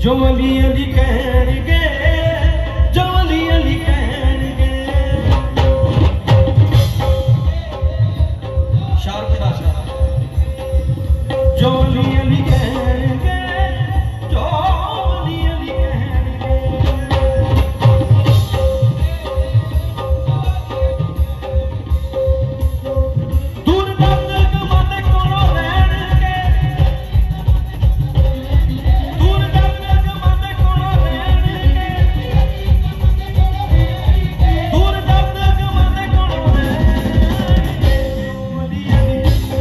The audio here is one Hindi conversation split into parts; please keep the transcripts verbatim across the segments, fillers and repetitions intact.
जो अली अली कहणगे जो अली अली कहणगे शार्प डाशा जो अली अली कहणगे जो अली अली दूर दर्द माते कोलों रहणगे दूर दर्द माते कोलों रहणगे दूर दर्द माते कोलों रहणगे अली अली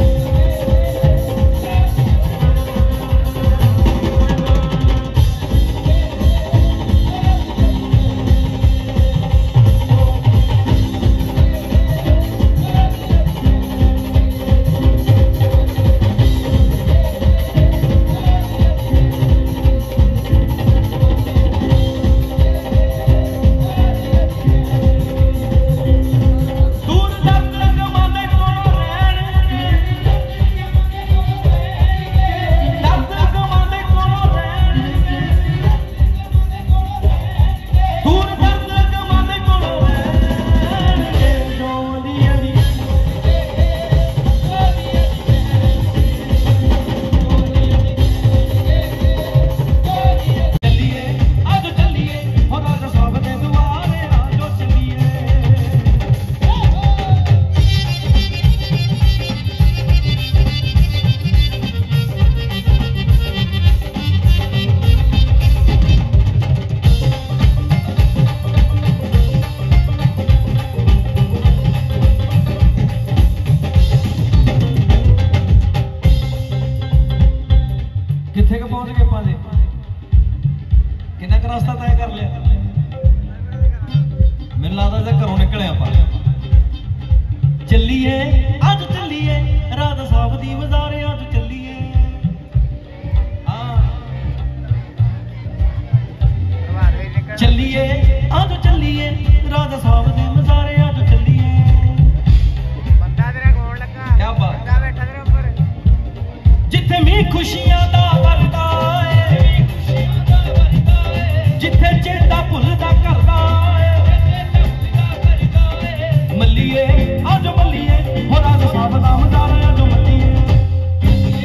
किथे क पहुंच गए पाले किन्ना क रास्ता तय कर लिया मैनूं लगदा जे घरों निकले आपां चलिए अज चलिए राधा साहब दी बाज़ार अज चलिए हाँ चलिए अज चलिए राधा साहब दी बाज़ार अज चलिए बंदा तेरा कौन लगा क्या बात बंदा बैठा तेरे ऊपर जिथे मी खुशियां दा जिथे चेता भुलदा करदा मल्लिए अज मल्लिए हो राधा साहब दा मज़ार अज मल्लिए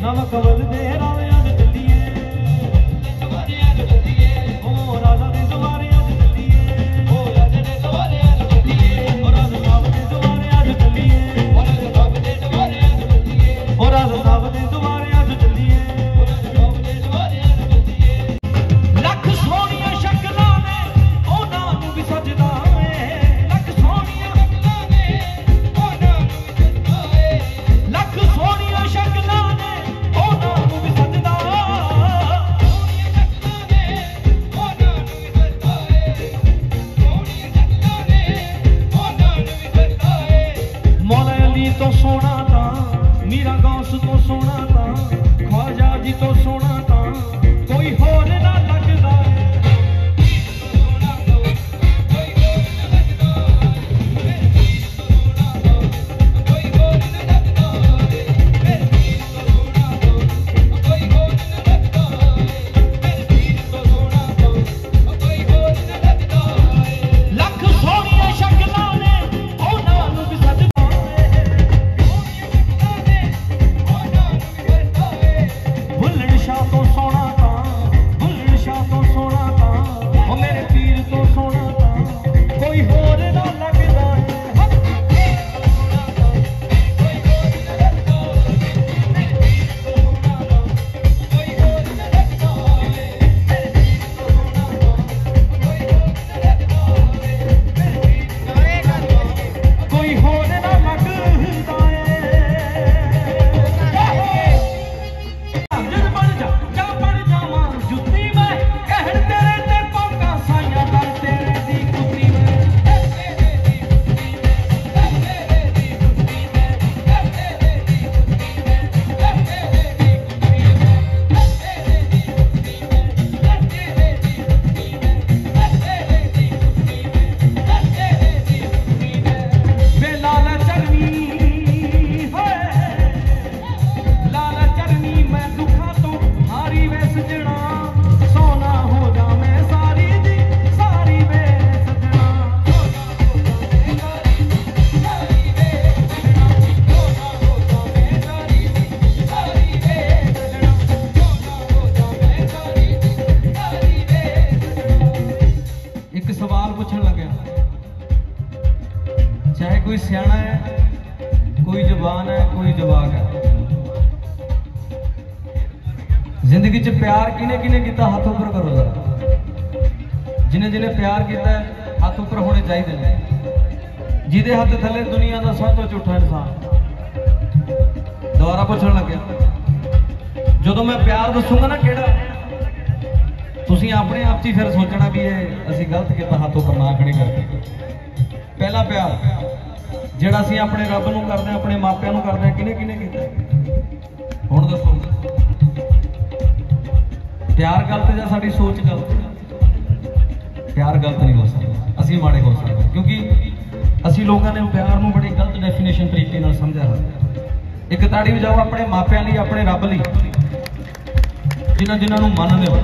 नमक बलदे रावे अज चलिए ओ राजा दे दुआरे अज चलिए ओ राजा दे दुआरे अज चलिए ओ राजा साहब दे दुआरे अज चलिए ओ राजा साहब दे दुआरे अज चलिए ओ राजा साहब दे दुआरे अज चलिए ओ राजा साहब दे दुआरे अज चलिए लख सोहणियां शक्लां ने उन्हां नूं भी सजदा है लख सोहणियां शक्लां ने उन्हां नूं भी सजदा है लख सोहणियां शक्लां ने उन्हां नूं भी सजदा मौला अली तो सोना ता मीरा गौस तो सोना ता ख्वाजा जी तो सोना ता कोई होर ना लगदा लख सोहणियां शक्लां ने उन्हां नूं भी सजदा भुल्लण शाह तो सोना ता भुल्लण शाह तो सोना ता ओ मेरे पीर तो सोना ता कोई होर ना लगदा कोई होर ना लगदा जद बन जा जा बन जावां जुत्ती मैं कहण तेरे ते पौका साइयां कर तेरे दी कुत्ती मैं वे लाला चरनी होए लाला चरनी मैं दुखा तो हारी वे सजना सोना हो जा मैं सारी जी सारी वे सजना एक सवाल पूछण लग्या चाहे कोई सियाणा है कोई जवान है कोई जवाक है जिंदगी च प्यार किने किने किया हाथ ऊपर करो जरा जिन्हें जिन्हें प्यार किया है हाथ ऊपर होने चाहिए ने जिदे हाथ थले दुनिया का सब तो झूठा इंसान दोबारा पूछण लग्या जो मैं प्यार दसूंगा ना केड़ा तुसी अपने आप ही फिर सोचना भी ये असी गलत किया हाथ ऊपर ना खड़े करके पहला प्यार ਜਿਹੜਾ ਅਸੀਂ ਆਪਣੇ ਰੱਬ ਨੂੰ ਕਰਦੇ ਆ ਆਪਣੇ ਮਾਪਿਆਂ ਨੂੰ ਕਰਦੇ ਆ ਕਿਨੇ ਕਿਨੇ ਕੀਤਾ ਹੁਣ ਦੱਸੋ ਪਿਆਰ ਗਲਤ ਜਾਂ ਸਾਡੀ ਸੋਚ ਗਲਤ ਪਿਆਰ ਗਲਤ ਨਹੀਂ ਹੋ ਸਕਦਾ ਅਸੀਂ ਮਾੜੇ ਹੋ ਸਕਦੇ ਕਿਉਂਕਿ ਅਸੀਂ ਲੋਕਾਂ ਨੇ ਪਿਆਰ ਨੂੰ ਬੜੀ ਗਲਤ ਡੈਫੀਨੇਸ਼ਨ ਤਰੀਕੇ ਨਾਲ ਸਮਝਿਆ ਹੋਇਆ ਇੱਕ ਤਾੜੀ ਵਜਾਓ ਆਪਣੇ ਮਾਪਿਆਂ ਲਈ ਆਪਣੇ ਰੱਬ ਲਈ ਜਿਨ੍ਹਾਂ ਜਿਨ੍ਹਾਂ ਨੂੰ ਮੰਨਦੇ ਹੋ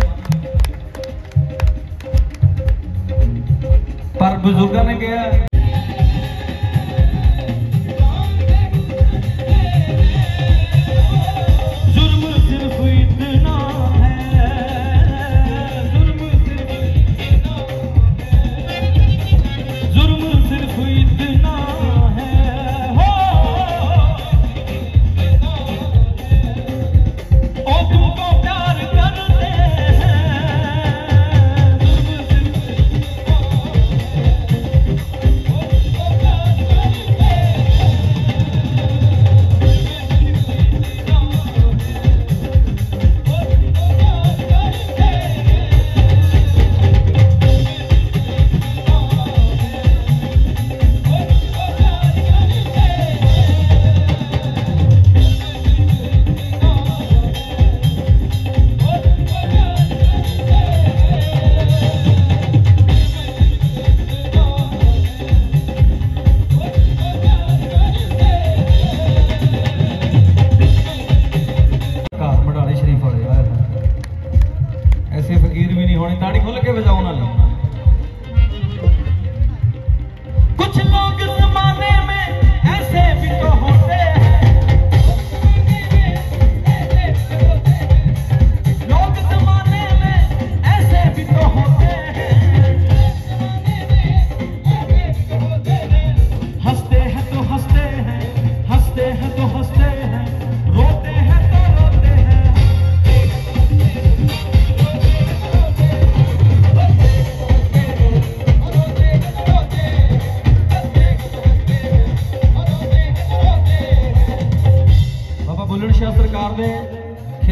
ਪਰ ਬਜ਼ੁਰਗਾਂ ਨੇ ਕਿਹਾ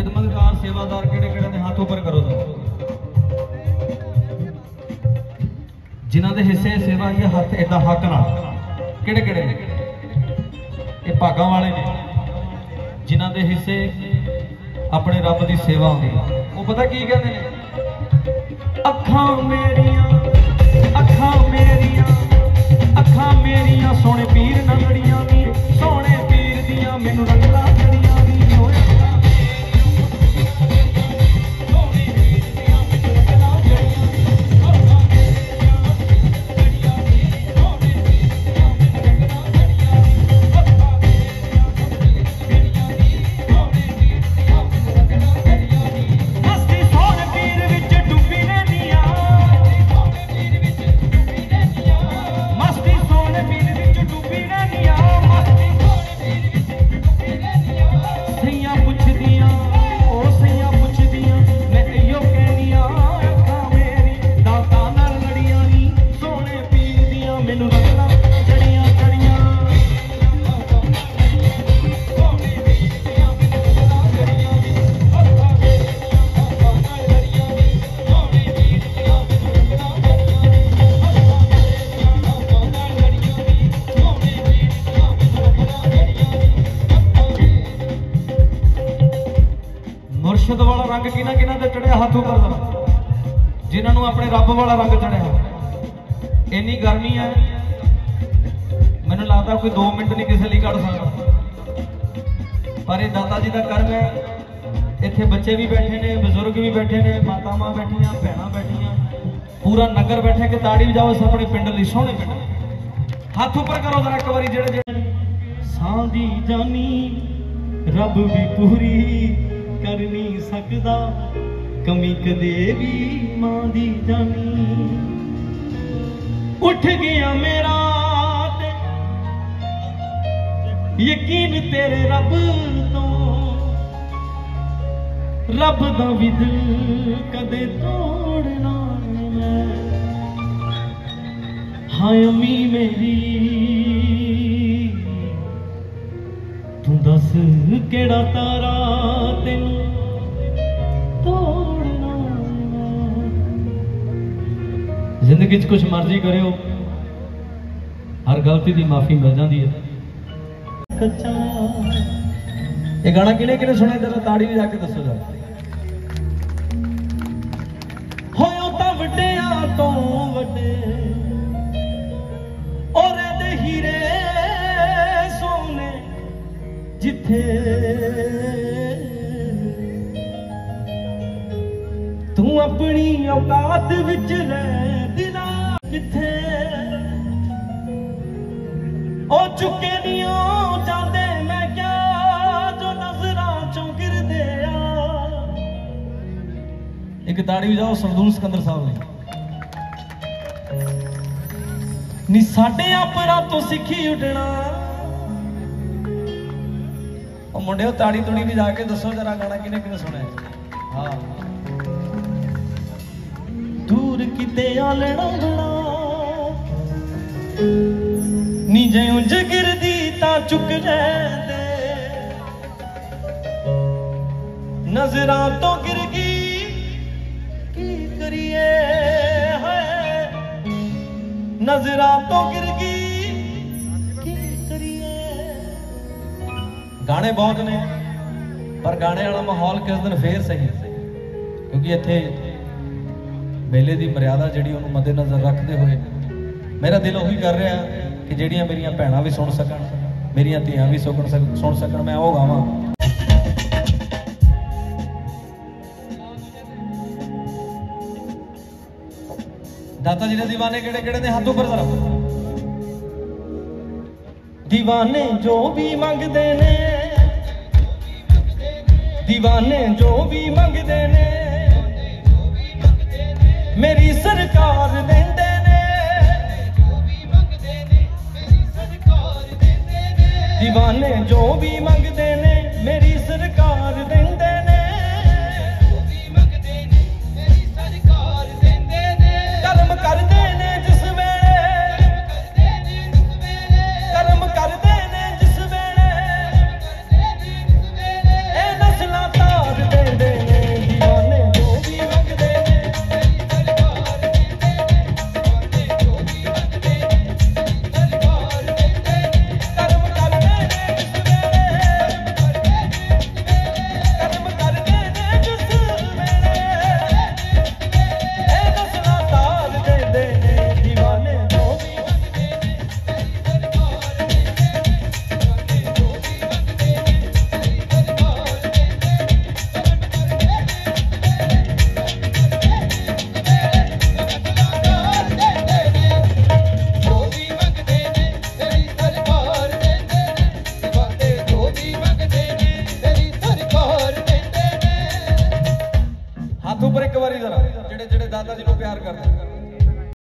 खिदमतगार सेवादार किहड़े किहड़े ने हाथ ऊपर करो दो जिन्हां दे हिस्से सेवा ही हथ इदा हक नाल किहड़े किहड़े ने ये भागां वाले ने जिन्हां दे हिस्से अपने रब की सेवा होंदी वो पता की कहते हैं अखां मेरियां अखां मेरियां अखां मेरियां सोने पीर नंगड़ियां नी सोने पीर दियां मैनू रंगला जड़ियां नी मुर्शद वाला रंग किना किना ते चढ़िया हाथ ऊपर जिन्होंने अपने रब वाला रंग चढ़िया इन्नी गर्मी है मैनूं लगता कोई दो मिनट नहीं किसी लिए कढ़ सकता पर ये दाता जी का कर्म है इत्थे बच्चे भी बैठे ने बजुर्ग भी बैठे ने मातावां बैठिया भैणां बैठिया पूरा नगर बैठे कि ताड़ी बजाओ अपने पिंड लई सोहणे पिंड हाथ ऊपर करो जरा एक बारी जेड़े जेड़े सां दी जानी रब भी पूरी कर नहीं सकता कमी कदे भी मां दी जानी उठ गया मेरा ते यकीन तेरे रब तो रब दा भी दिल कदे तोड़ना मैं हाय अम्मी मेरी तू दस केड़ा तारा तेनू तोड़ना जिंदगी च कुछ मर्जी करो हर गलती की माफी मिल जाती है कच्चा ये गाना किने किने सुने जरा ताड़ी भी जाके दसो जरा होयो तां वड्डियां तो वड्डे ओरे दे हीरे सोने जिथे तू अपनी औकात विच रहदी ना किथे ओ चुके नहीं ओ जांदे मैं क्या जो नजरां चों गिरदे आ एक ताड़ी भी जाओ सरदूल सिकंदर साहब ने नी साडे अपरा तो सिखी उठना मुंडे ताड़ी तुड़ी भी जाके दसो जरा गाना किने किने सुना हाँ दूर किते आलना बना नी जयों जगिर दी ता चुक दे नजरां तो गिर गई की करिए है नजरां तो गिर गई की करिए गाने बहुत ने पर गाने वाला माहौल किस दिन फिर सही क्योंकि इत्थे मेले की मर्यादा जिहड़ी उहनूं मद्देनज़र रखते हुए मेरा दिल उही कर रहा कि जिहड़ियां मेरियां भैणां भी सुन सकन मेरियां धीआं भी सुन सकन सुन सकन मैं ओह गावां दाता जी ने दीवाने केड़े केड़े ने हाथ ऊपर जरा दीवाने जो भी मंगते ने दीवाने जो भी मंगते ने मेरी सरकार देंदे ने दीवाने जो भी मंगते ने मेरी सरकार देंदे ने कर्म करते ने जिस वेले कर्म करते ने जिस वेले ए नस्लां तार दे ਤਿਆਰ ਕਰਦੇ